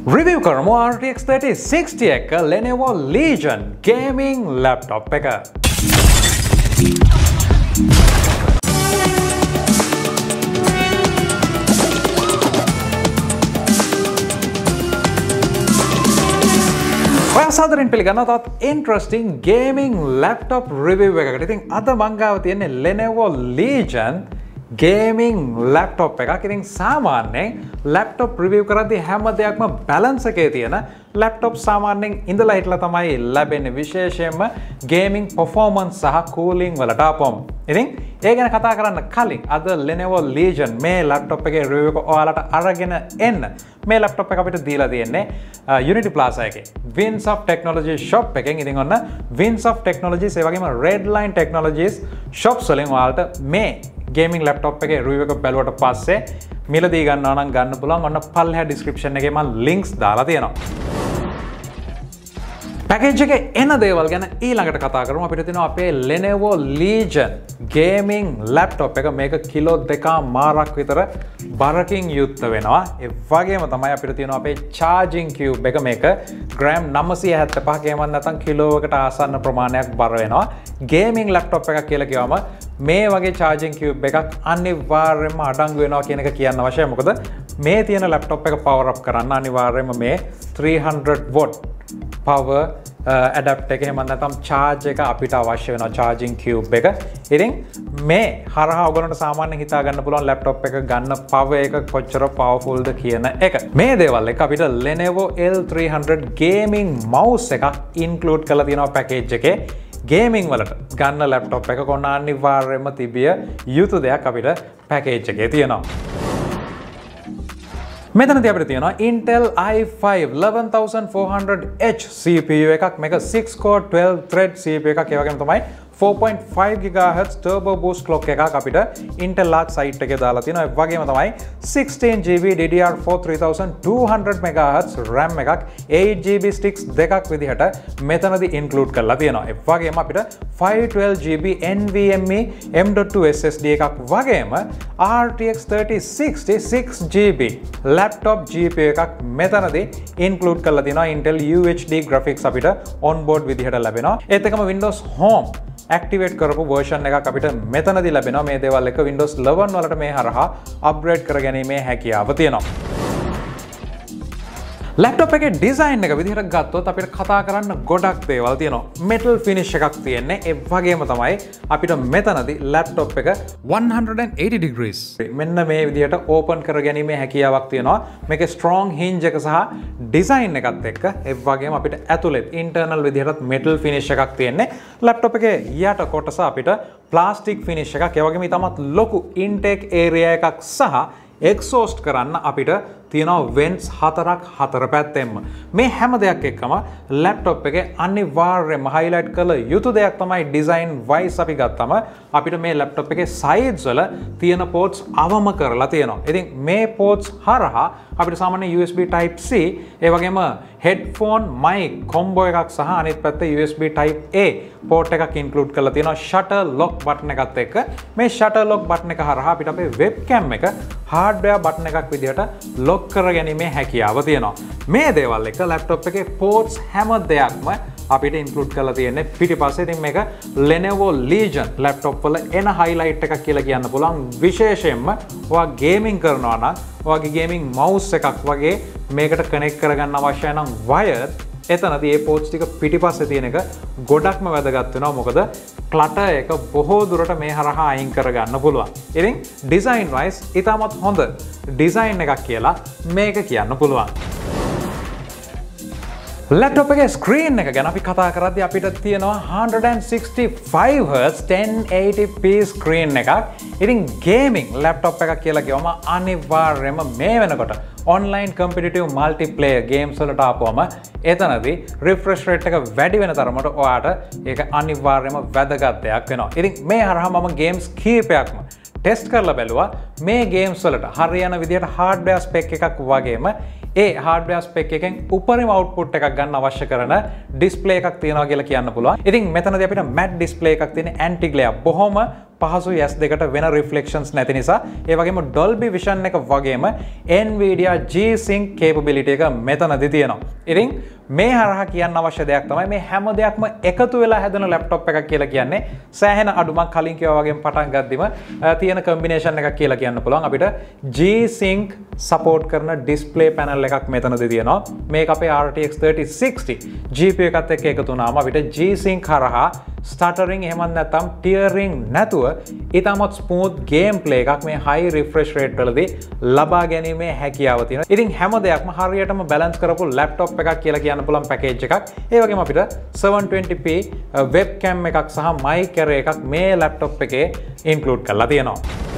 Review කරමු RTX 3060 එක Lenovo Legion gaming laptop එක. සාදරයෙන් පිළිගන්නවා තවත් interesting gaming laptop review එකකට. ඉතින් අද මං ගාව තියෙන්නේ Lenovo Legion gaming laptop එකක්. ඉතින් සාමාන්‍යයෙන් laptop review කරද්දී හැම දෙයක්ම balance එකේ තියෙන laptop සාමාන්‍යයෙන් ඉඳලා හිටලා තමයි ලැබෙන්නේ, විශේෂයෙන්ම gaming performance සහ cooling වලට ආපුවම. ඉතින් ඒ ගැන කතා කරන්න කලින් අද Lenovo Legion මේ laptop එකේ review එක ඔයාලට අරගෙන එන්න මේ laptop එක අපිට දීලා තියෙන්නේ Unity Plaza එකේ Wins of Technology shop එකෙන්. ඉතින් ඔන්න Wins of Technologies ඒ වගේම Redline Technologies shops වලින් ඔයාලට මේ gaming laptop එකේ review එක බලුවට පස්සේ මිලදී ගන්නවා නම් ගන්න පුළුවන්. ඔන්න පල්ලෙහා description එකේ මම links දාලා තියෙනවා. පැකේජ් එකේ එන දේවල් ගැන ඊළඟට කතා කරමු. අපිට තියෙනවා අපේ Lenovo Legion gaming laptop එක. මේක කිලෝ 2.5ක් විතර බරකින් යුක්ත වෙනවා. ඒ වගේම තමයි අපිට තියෙනවා අපේ charging cube එක. මේක ග්‍රෑම් 975ක එමන් නැත්නම් කිලෝවකට ආසන්න ප්‍රමාණයක් බර වෙනවා. gaming laptop එකක් කියලා කියවම මේ වගේ charging cube එකක් අනිවාර්යයෙන්ම අඩංගු වෙනවා කියන එක කියන්න අවශ්‍යයි. මොකද මේ තියෙන laptop එක power up කරන්න අනිවාර්යයෙන්ම මේ 300 watt power adapter එක එහෙම නැත්නම් charge එක අපිට අවශ්‍ය වෙනවා, charging cube එක. ඉතින් මේ හරහා ඔයගොල්ලන්ට සාමාන්‍යයෙන් හිතා ගන්න පුළුවන් laptop එක ගන්න power එක කොච්චර powerful ද කියන එක. මේ දේවල් එක අපිට Lenovo L300 gaming mouse එකක් include කරලා තියෙනවා package එකේ. gaming වලට ගන්න laptop එක කොන්න අනිවාර්යයෙන්ම තිබිය යුතු දෙයක් අපිට package එකේ තියෙනවා. මෙතනදී අපිට තියෙනවා Intel i5 11400H CPU එකක්. මේක 6 core 12 thread CPU එකක්. ඒ වගේම තමයි 4.5 GHz turbo boost clock එකක් අපිට Intel Arc site එකේ දාලා තියෙනවා. ඒ වගේම තමයි 16GB DDR4 3200 MHz RAM එකක් 8GB sticks දෙකක් විදිහට මෙතනදී include කරලා තියෙනවා. ඒ වගේම අපිට 512GB NVMe M.2 SSD එකක් වගේම RTX 3060 6GB laptop GPU එකක් මෙතනදී include කරලා තියෙනවා. Intel UHD graphics අපිට on board විදිහට ලැබෙනවා. ඒත් එකම Windows Home activate කරපු version එකක් අපිට මෙතනදී ලැබෙනවා. මේ දේවල් එක Windows 11 වලට මේ හරහා upgrade කරගැනීමේ හැකියාව තියෙනවා. laptop එකේ design එක විදිහට ගත්තොත් අපිට කතා කරන්න ගොඩක් දේවල් තියෙනවා. metal finish එකක් තියෙන්නේ. ඒ වගේම තමයි අපිට මෙතනදී laptop එක 180 degrees මෙන්න මේ විදිහට open කරගැනීමේ හැකියාවක් තියෙනවා. මේකේ strong hinge එක සහ design එකත් එක්ක ඒ වගේම අපිට ඇතුළේ internal විදිහටත් metal finish එකක් තියෙන්නේ. laptop එකේ යට කොටස අපිට plastic finish එකක්. ඒ වගේම ඊටමත් ලොකු intake area එකක් සහ exhaust කරන්න අපිට තියෙනවා vents හතර පැත්තෙන්ම. මේ හැම දෙයක් එක්කම laptop එකේ අනිවාර්යයෙන්ම highlight කළ යුතු දෙයක් තමයි design wise අපි ගත්තම අපිට මේ laptop එකේ sides වල තියෙන ports අවම කරලා තියෙනවා. ඉතින් මේ ports හරහා අපිට සාමාන්‍ය USB type C ඒ වගේම headphone mic combo එකක් සහ අනිත් පැත්තේ USB type A port එකක් include කරලා තියෙනවා. shutter lock button එකත් එක්ක මේ shutter lock button එක හරහා අපිට අපේ webcam එක hardware button එකක් විදිහට lock කරගැනීමේ හැකියාව තියෙනවා. මේ දේවල් එක laptop එකේ ports හැම දෙයක්ම අපිට include කරලා තියෙන්නේ පිටිපස්සේ. ඉතින් මේක Lenovo Legion laptop වල එන highlight එකක් කියලා කියන්න පුළුවන්. විශේෂයෙන්ම ඔයා gaming කරනවා නම් ඔයාගේ gaming mouse එකක් වගේ මේකට connect කරගන්න අවශ්‍ය නම් wire එතනදී ඒ ports ටික පිටිපස්සේ තියෙන එක ගොඩක්ම වැදගත් වෙනවා. මොකද clutter එක බොහෝ දුරට මේ හරහා අයින් කරගන්න පුළුවන්. ඉතින් design wise ඉතාමත් හොඳ design එකක් කියලා මේක කියන්න පුළුවන්. laptop එකේ screen එක ගැන අපි කතා කරද්දී අපිට තියෙනවා 165Hz 1080p screen එකක්. ඉතින් gaming laptop එකක් කියලා කියවම අනිවාර්යයෙන්ම මේ වෙනකොට online competitive multiplayer games වලට ආපුවම එතනදී refresh rate එක වැඩි වෙන තරමට ඔයාට ඒක අනිවාර්යයෙන්ම වැදගත් දෙයක් වෙනවා. ඉතින් මේ හරහා මම games කීපයක්ම ටෙස්ට් කරලා බැලුවා. මේ games වලට හරියන විදිහට hardware spec එකක් වගේම ඒ hardware spec එකෙන් උපරිම output එකක් ගන්න අවශ්‍ය කරන display එකක් තියෙනවා කියලා කියන්න පුළුවන්. ඉතින් මෙතනදී අපිට matte display එකක් තියෙන anti glare බොහොම පහසුයි S දෙකට වෙන reflections නැති නිසා. ඒ වගේම Dolby Vision එක වගේම Nvidia G-Sync capability එක මෙතනදී තියෙනවා. ඉතින් මේ හරහා කියන්න අවශ්‍ය දෙයක් තමයි මේ හැම දෙයක්ම එකතු වෙලා හැදෙන ලැප්ටොප් එකක් කියලා කියන්නේ සෑහෙන අඩුමක් කලින් කිව්වා වගේම පටන් ගද්දිම තියෙන කම්බිනේෂන් එකක් කියලා කියන්න පුළුවන්. අපිට G-Sync support කරන display panel එකක් මෙතනදී තියෙනවා. මේක අපේ RTX 3060 GPU එකත් එක්ක එකතු වුණාම අපිට G-Sync හරහා stuttering එහෙමත් නැත්නම් tearing නැතුව ඊටමත් smooth gameplay එකක් මේ high refresh rate වලදී ලබා ගැනීමේ හැකියාව තියෙනවා. ඉතින් හැම දෙයක්ම හරියටම balance කරපු laptop එකක් කියලා කියන්න පුළුවන් package එකක්. ඒ වගේම අපිට 720p webcam එකක් සහ mic array එකක් මේ laptop එකේ include කරලා තියෙනවා.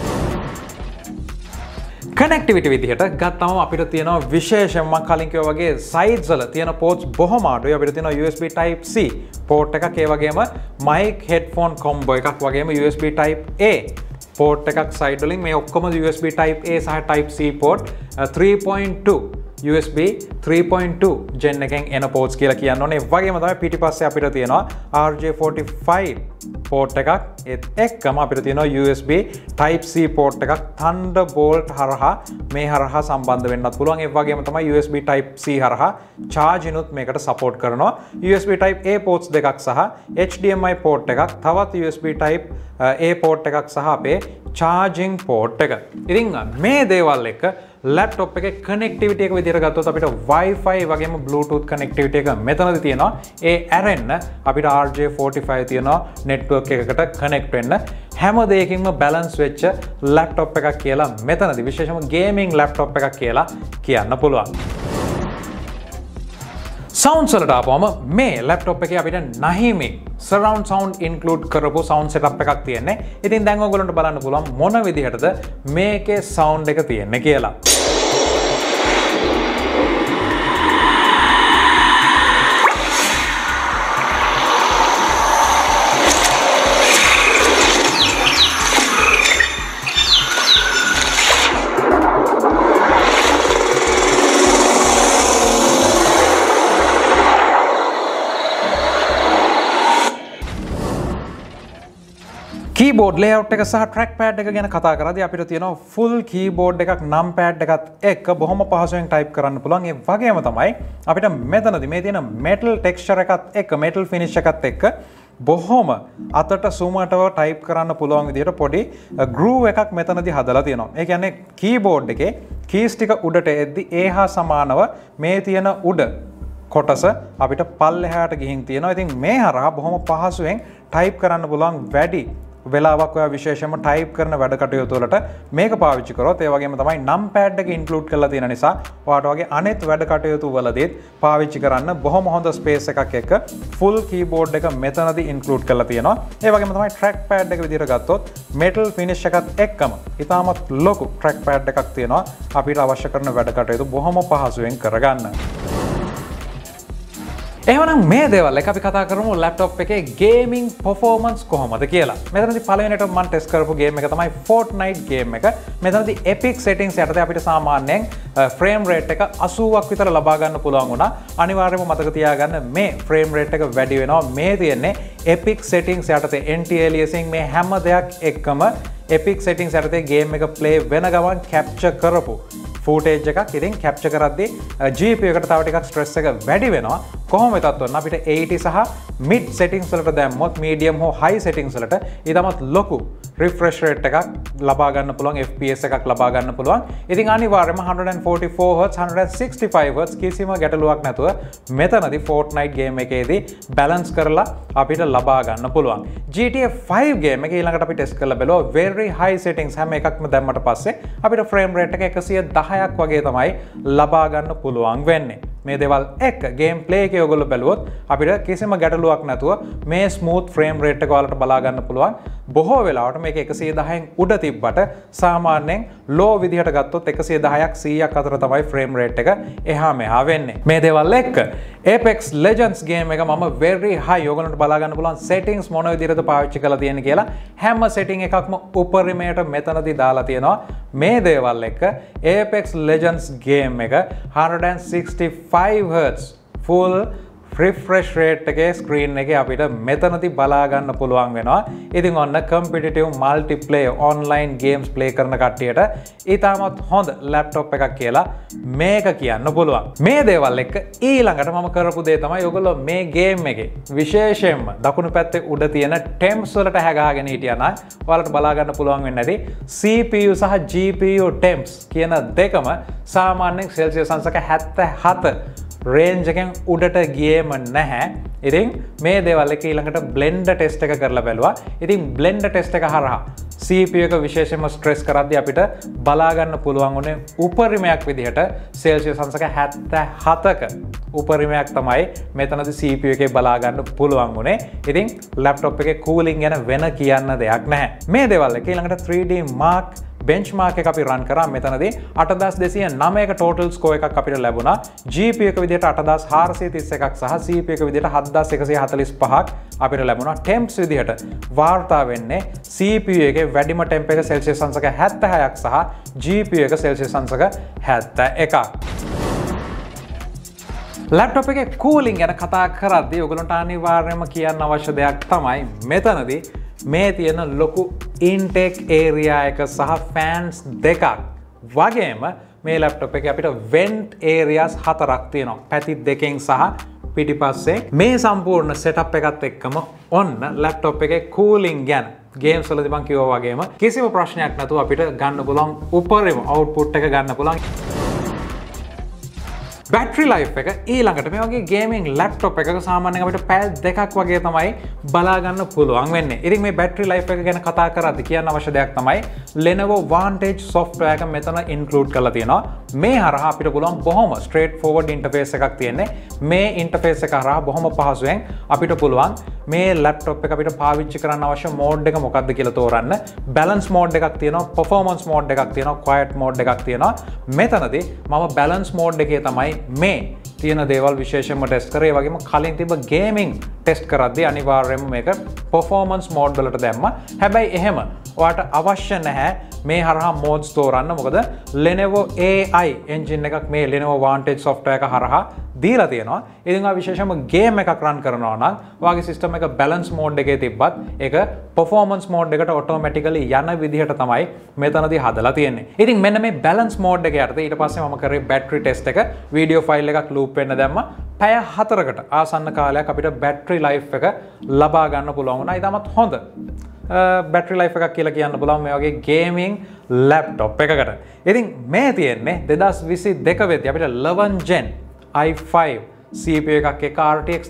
කනෙක්ටිවිටි විදිහට ගත්තම අපිට තියෙනවා විශේෂයෙන්ම කලින් කිව්වා වගේ sides වල තියෙන ports බොහොම අඩුයි. අපිට තියෙනවා USB type C port එකක්, ඒ වගේම mic headphone combo එකක්, වගේම USB type A port එකක් side වලින්. මේ ඔක්කොම USB type A සහ type C port 3.2 USB 3.2 gen එකෙන් එන ports කියලා කියන්න ඕනේ. ඒ වගේම තමයි පිටිපස්සේ අපිට තියෙනවා RJ45 port එකක්. ඒත් එක්කම අපිට තියෙනවා USB type C port එකක් Thunderbolt හරහා මේ හරහා සම්බන්ධ වෙන්නත් පුළුවන්. ඒ වගේම තමයි USB type C හරහා charging උත් මේකට support කරනවා. USB type A ports දෙකක් සහ HDMI port එකක්, තවත් USB type A port එකක් සහ අපේ charging port එක. ඉතින් මේ දේවල් එක ලැප්ටොප් එකේ කනෙක්ටිවිටි එක විදිහට ගත්තොත් අපිට Wi-Fi වගේම Bluetooth කනෙක්ටිවිටි එක මෙතනදී තියෙනවා. ඒ ඇරෙන්න අපිට RJ45 තියෙනවා network එකකට connect වෙන්න. හැම දෙයකින්ම balance වෙච්ච ලැප්ටොප් එකක් කියලා මෙතනදී විශේෂයෙන්ම gaming ලැප්ටොප් එකක් කියලා කියන්න පුළුවන්. sounds වලට ආපුවම මේ ලැප්ටොප් එකේ අපිට Nahimi surround sound include කරපු sound setup එකක් තියෙන්නේ. ඉතින් දැන් ඔයගොල්ලන්ට බලන්න පුළුවන් මොන විදිහටද මේකේ sound එක තියෙන්නේ කියලා. keyboard layout එක සහ trackpad එක ගැන කතා කරද්දී අපිට තියෙනවා full keyboard එකක් numpad එකත් එක්ක බොහොම පහසුවෙන් type කරන්න පුළුවන්. ඒ වගේම තමයි අපිට මෙතනදී මේ තියෙන metal texture එකත් එක්ක metal finish එකත් එක්ක බොහොම අතට සුමටව type කරන්න පුළුවන් විදිහට පොඩි groove එකක් මෙතනදී හදලා තියෙනවා. ඒ කියන්නේ keyboard එකේ keys ටික උඩට එද්දි ඒ හා සමානව මේ තියෙන උඩ කොටස අපිට පල්ලෙහාට ගිහින් තියෙනවා. ඉතින් මේ හරහා බොහොම පහසුවෙන් type කරන්න පුළුවන් වැඩි වෙලාවක් ඔයා විශේෂයෙන්ම type කරන වැඩ කටයුතු වලට මේක පාවිච්චි කරොත්. ඒ වගේම තමයි numpad එක include කරලා තියෙන නිසා ඔයාට වගේ අනෙත් වැඩ කටයුතු වලදීත් පාවිච්චි කරන්න බොහොම හොඳ space එකක් එක්ක full keyboard එක මෙතනදී include කරලා තියෙනවා. ඒ වගේම තමයි trackpad එක විදිහට ගත්තොත් metal finish එකත් එක්කම ඉතාමත් ලොකු trackpad එකක් තියෙනවා අපිට අවශ්‍ය කරන වැඩ කටයුතු බොහොම පහසුවෙන් කරගන්න. එහෙනම් මේ දේවල් එක අපි කතා කරමු ලැප්ටොප් එකේ ගේමිං performance කොහොමද කියලා. මෙතනදී පළවෙනිට මම ටෙස්ට් කරපු ගේම් එක තමයි Fortnite ගේම් එක. මෙතනදී epic settings යටතේ අපිට සාමාන්‍යයෙන් frame rate එක 80ක් විතර ලබා ගන්න පුළුවන් වුණා. අනිවාර්යයෙන්ම මතක තියාගන්න මේ frame rate එක වැඩි වෙනවා. මේ තියෙන්නේ epic settings යටතේ anti-aliasing මේ හැම දෙයක් එක්කම epic settings යටතේ ගේම් එක play වෙන ගමන් capture කරපු footage එකක්. ඉතින් capture කරද්දී GPU එකට තව ටිකක් stress එක වැඩි වෙනවා. කොහොම වෙතත් වන්න අපිට 80 සහ mid settings වලට දැම්මොත් medium හෝ high settings වලට ඊටමත් ලොකු refresh rate එකක් ලබා ගන්න පුළුවන්, FPS එකක් ලබා ගන්න පුළුවන්. ඉතින් අනිවාර්යයෙන්ම 144Hz 165Hz කිසිම ගැටලුවක් නැතුව මෙතනදී Fortnite game එකේදී balance කරලා අපිට ලබා ගන්න පුළුවන්. GTA 5 game එක ඊළඟට අපි test කරලා බලුවා very high settings හැම එකක්ම දැම්මට පස්සේ අපිට frame rate එක 110ක් වගේ තමයි ලබා ගන්න පුළුවන් වෙන්නේ. මේ දේවල් එක්ක ගේම් ප්ලේ එකේ ඔයගොල්ලෝ බැලුවොත් අපිට කිසිම ගැටලුවක් නැතුව මේ ස්මූත් ෆ්‍රේම් රේට් එක ඔයාලට බලා ගන්න පුළුවන්. බොහෝ වෙලාවට මේක 110න් උඩ තිබ්බට සාමාන්‍යයෙන් ලෝ විදිහට ගත්තොත් 110ක් 100ක් අතර තමයි ෆ්‍රේම් රේට් එක එහා මෙහා වෙන්නේ. මේ දේවල් එක්ක Apex Legends game එක මම very high ඔයගොල්ලන්ට බලා ගන්න පුළුවන් settings මොන විදිහටද පාවිච්චි කරලා තියෙන්නේ කියලා හැම setting එකක්ම උපරිමයට මෙතනදී දාලා තියෙනවා. මේ දේවල් එක්ක Apex Legends game එක 165Hz full refresh rate එකේ screen එකේ අපිට මෙතනදී බලා ගන්න පුළුවන් වෙනවා. ඉතින් ඔන්න competitive multiplayer online games play කරන කට්ටියට ඊටමත් හොඳ laptop එකක් කියලා මේක කියන්න පුළුවන්. මේ දේවල් එක්ක ඊළඟට මම කරපු දේ තමයි ඔයගොල්ලෝ මේ game එකේ විශේෂයෙන්ම දකුණු පැත්තේ උඩ තියෙන temps වලට හැගාගෙන හිටියා නම් ඔයාලට බලා ගන්න පුළුවන් වෙන්නේ නැති CPU සහ GPU temps කියන දෙකම සාමාන්‍යයෙන් Celsius අංශක 77 range එකෙන් උඩට ගියේම නැහැ. ඉතින් මේ දේවල් එක ඊළඟට blender test එක කරලා බැලුවා. ඉතින් blender test එක හරහා CPU එක විශේෂයෙන්ම stress කරද්දී අපිට බලා ගන්න පුළුවන් උනේ උපරිමයක් විදිහට Celsius අංශක 77ක උපරිමයක් තමයි මෙතනදී CPU එකේ බලා ගන්න පුළුවන් උනේ. ඉතින් laptop එකේ cooling ගැන වෙන කියන්න දෙයක් නැහැ. මේ දේවල් එක ඊළඟට 3D mark benchmark එක අපි run කරා. මෙතනදී 8209ක total score එකක් අපිට ලැබුණා. GPU එක විදිහට 8431ක් සහ CPU එක විදිහට 7145ක් අපිට ලැබුණා. temps විදිහට වාර්තා වෙන්නේ CPU එකේ වැඩිම temp එක Celsius අංශක 76ක් සහ GPU එක Celsius අංශක 71ක්. laptop එකේ cooling ගැන කතා කරද්දී ඔයගොල්ලන්ට අනිවාර්යයෙන්ම කියන්න අවශ්‍ය දෙයක් තමයි මෙතනදී මේ තියෙන ලොකු intake area එක සහ fans දෙකක් වගේම මේ laptop එකේ අපිට vent areas 4ක් තියෙනවා. පැති දෙකෙන් සහ පිටිපස්සේ මේ සම්පූර්ණ setup එකත් එක්කම ඔන්න laptop එකේ cooling ගැන games වලදී මම කිව්වා වගේම කිසිම ප්‍රශ්නයක් නැතුව අපිට ගන්න පුළුවන් උපරිම output එක ගන්න පුළුවන්. battery life එක ඊළඟට මේ වගේ gaming laptop එකක සාමාන්‍යයෙන් අපිට පැය දෙකක් වගේ තමයි බලා ගන්න පුළුවන් වෙන්නේ. ඉතින් මේ battery life එක ගැන කතා කරද්දී කියන්න අවශ්‍ය දෙයක් තමයි Lenovo Vantage software එක මෙතන include කරලා තියෙනවා. මේ හරහා අපිට පුළුවන් බොහොම straight forward interface එකක් තියෙන්නේ. මේ interface එක හරහා බොහොම පහසුවෙන් අපිට පුළුවන් මේ laptop එක අපිට පාවිච්චි කරන්න අවශ්‍ය mode එක මොකක්ද කියලා තෝරන්න. balance mode එකක් තියෙනවා, performance mode එකක් තියෙනවා, quiet mode එකක් තියෙනවා. මෙතනදී මම balance mode එකේ තමයි මේ තියෙන දේවල් විශේෂයෙන්ම ටෙස්ට් කරේ. ඒ වගේම කලින් තිබ්බ ගේමින් ටෙස්ට් කරද්දී අනිවාර්යයෙන්ම මේක performance mode වලට දැම්මා. හැබැයි එහෙම ඔයාට අවශ්‍ය නැහැ මේ හරහා modes තෝරන්න. මොකද Lenovo AI engine එකක් මේ Lenovo Vantage software එක හරහා දීලා තියෙනවා. ඉතින් ඔයා විශේෂයෙන්ම game එකක් run කරනවා නම් ඔයාගේ system එක balance mode එකේ තිබ්බත් ඒක performance mode එකට automatically යන විදිහට තමයි මෙතනදී හදලා තියෙන්නේ. ඉතින් මෙන්න මේ balance mode එක යටතේ ඊට පස්සේ මම කරේ battery test එක video file එකක් loop වෙන්න දැම්මා. පැය 4කට ආසන්න කාලයක් අපිට battery life එක ලබා ගන්න පුළුවන් වුණා. ඊටමත් හොඳ battery life එකක් කියලා කියන්න පුළුවන් මේ වගේ gaming laptop එකකට. ඉතින් මේ තියෙන්නේ 2022 වෙද්දී අපිට 11 gen i5 CPU එකක් එක්ක RTX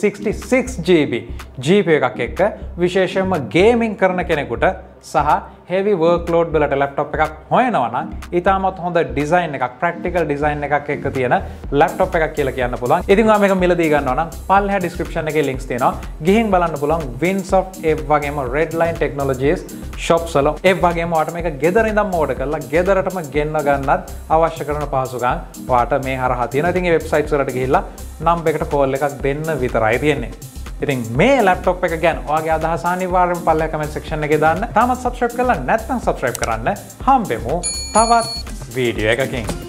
3060 GPU එකක් එක්ක විශේෂයෙන්ම ගේමින් කරන කෙනෙකුට සහ heavy workload වලට laptop එකක් හොයනවා නම් ඊටමත් හොඳ design එකක් practical design එකක් එක්ක තියෙන laptop එකක් කියලා කියන්න පුළුවන්. ඉතින් ඔයා මේක මිලදී ගන්නවා නම් පල්ලෙහා description එකේ links තියෙනවා. ගිහින් බලන්න පුළුවන් Winsoft ඒ වගේම Redline Technologies shops වල. ඒ වගේම ඔයාට මේක ගෙදර ඉඳන්ම order කරලා ගෙදරටම ගෙන්න ගන්නත් අවශ්‍ය කරන පහසුකම් ඔයාට මේ හරහා තියෙනවා. ඉතින් මේ websites වලට ගිහිල්ලා number එකට call එකක් දෙන්න විතරයි තියෙන්නේ. ඉතින් මේ laptop එක ගැන ඔයාගේ අදහස් අනිවාර්යයෙන්ම පල්ලෙහා comment section එකේ දාන්න. තාමත් subscribe කරලා නැත්නම් subscribe කරන්න. හම්බෙමු තවත් වීඩියෝ එකකින්.